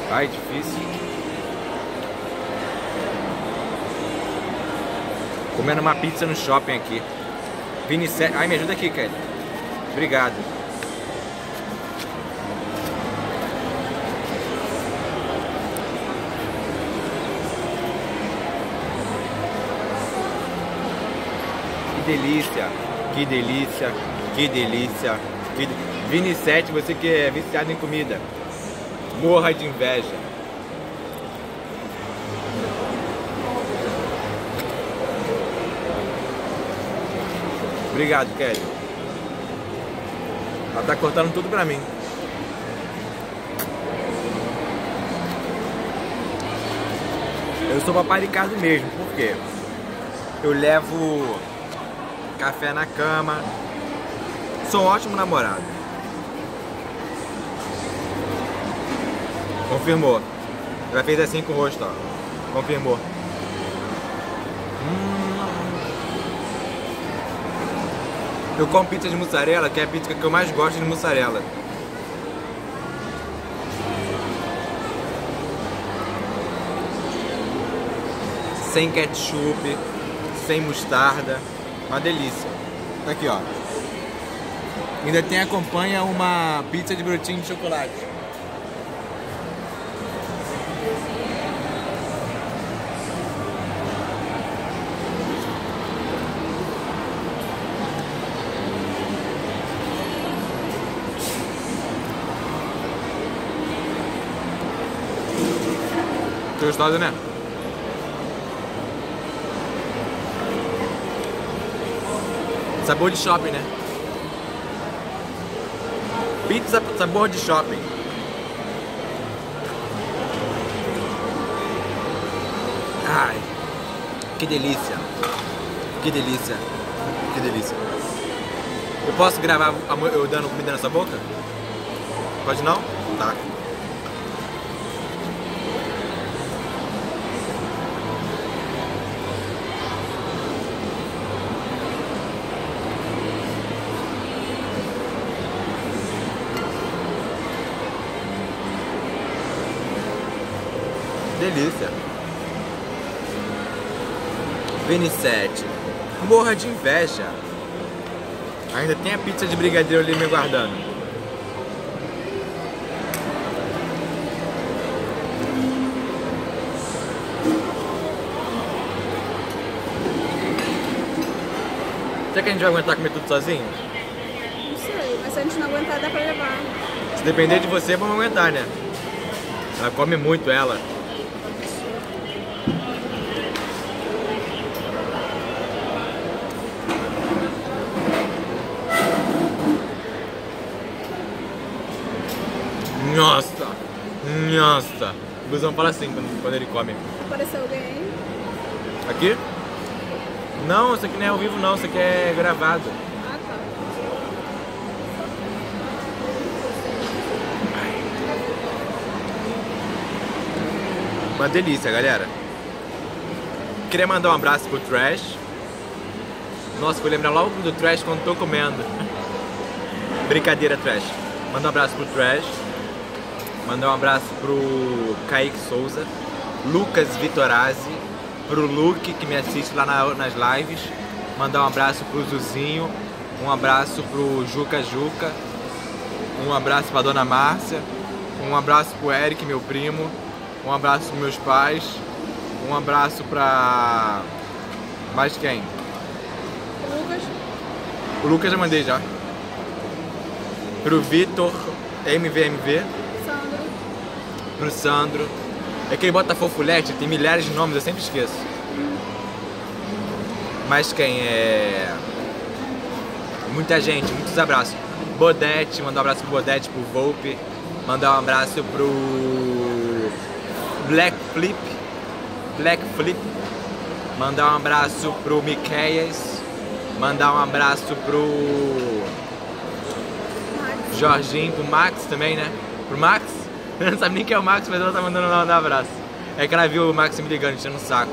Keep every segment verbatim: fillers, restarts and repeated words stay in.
Ai, difícil. Comendo uma pizza no shopping aqui. Vini sete. Ai, me ajuda aqui, Kelly. Obrigado. Que delícia. Que delícia. Que delícia. Que de... Vini sete, você que é viciado em comida. Morra de inveja. Obrigado, Kelly. Ela tá cortando tudo pra mim. Eu sou paparicado mesmo, por quê? Eu levo café na cama. Sou um ótimo namorado. Confirmou. Ela fez assim com o rosto, ó. Confirmou. Hum. Eu como pizza de mussarela, que é a pizza que eu mais gosto de mussarela. Sem ketchup, sem mostarda. Uma delícia. Aqui, ó. Ainda tem acompanha uma pizza de brotinho de chocolate. Gostosa, né? Sabor de shopping, né? Pizza sabor de shopping. Ai, que delícia. Que delícia. Que delícia. Eu posso gravar eu dando comida na sua boca? Pode não? Tá. Delícia. Vini sete. Morra de inveja. Ainda tem a pizza de brigadeiro ali me aguardando. Será que a gente vai aguentar comer tudo sozinho? Não sei, mas se a gente não aguentar dá pra levar. Se depender de você, vamos aguentar, né? Ela come muito, ela. Nossa! Nossa! O Guzão fala assim quando, quando ele come. Apareceu alguém? Aqui? Não, isso aqui não é ao vivo não, isso aqui é gravado. Ah, tá. Uma delícia, galera. Queria mandar um abraço pro Trash. Nossa, vou lembrar logo do Trash quando tô comendo. Brincadeira, Trash. Mandar um abraço pro Trash. Mandar um abraço pro Kaique Souza, Lucas Vitorazzi, pro Luke que me assiste lá na, nas lives. Mandar um abraço pro Zuzinho, um abraço pro Juca Juca, um abraço pra Dona Márcia, um abraço pro Eric, meu primo, um abraço pros meus pais, um abraço pra... mais quem? O Lucas. O Lucas já mandei já. Pro Vitor M V M V. Sandro. Pro Sandro. É que ele bota Fofulete, tem milhares de nomes, eu sempre esqueço. Mas quem é... muita gente, muitos abraços. Bodete, mandar um abraço pro Bodete, pro Volpe. Mandar um abraço pro Black Flip. Black Flip. Mandar um abraço pro Miqueias. Mandar um abraço pro Max. Jorginho, pro Max também, né? Pro Max? Eu não sabe nem quem é o Max, mas ela tá mandando um abraço. É que ela viu o Max me ligando, enchendo o saco.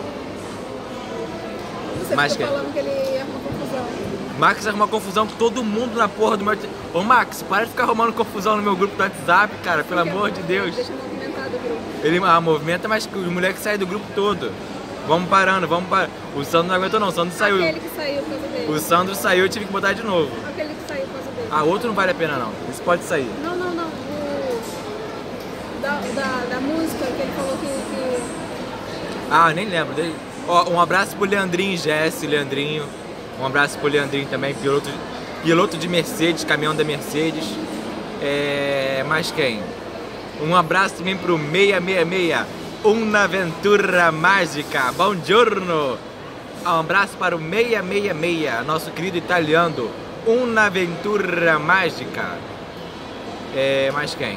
Você Mas ficou quem? falando que ele arrumou confusão. Max arruma confusão com todo mundo na porra do meu... Ô Max, para de ficar arrumando confusão no meu grupo do WhatsApp, cara, pelo Porque amor de Deus. Deixa movimentado do grupo. Ele ah, movimenta, mas os moleques saem do grupo todo. Vamos parando, vamos parando. O Sandro não aguentou não, o Sandro saiu. Aquele que saiu por causa dele. O Sandro saiu, eu tive que botar de novo. Aquele que saiu por causa dele. Ah, outro não vale a pena não. Esse pode sair. Não, não, não. O... Da, da, da música que ele falou que... que... Ah, nem lembro dele. Ó, um abraço pro Leandrinho, Jesse, Leandrinho. Um abraço pro Leandrinho também, piloto, piloto de Mercedes, caminhão da Mercedes. É... Mais quem? Um abraço também pro seiscentos e sessenta e seis. Una aventura mágica. Buongiorno. Um abraço para o seiscentos e sessenta e seis, nosso querido italiano. Una aventura mágica. É... Mais quem?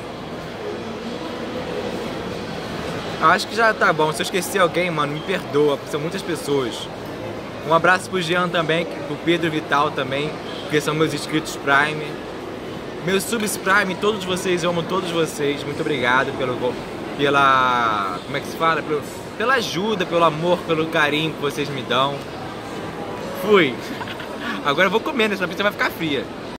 Acho que já tá bom. Se eu esqueci alguém, mano, me perdoa, são muitas pessoas. Um abraço pro Jean também, pro Pedro Vital também, que são meus inscritos Prime. Meus subs Prime, todos vocês, eu amo todos vocês. Muito obrigado pelo, pela... como é que se fala? Pelo, pela ajuda, pelo amor, pelo carinho que vocês me dão. Fui. Agora eu vou comer, né? Senão a pizza vai ficar fria.